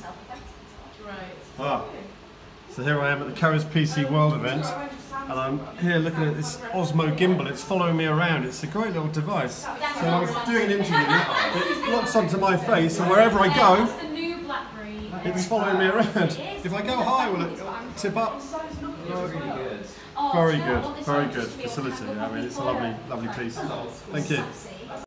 Ah. So here I am at the Carers PC World event, and I'm here looking at this Osmo Gimbal. It's following me around. It's a great little device. So I was doing an interview, it locks onto my face, and wherever I go, it's following me around. If I go high, will it tip up? Very good facility. I mean, it's a lovely piece. Thank you.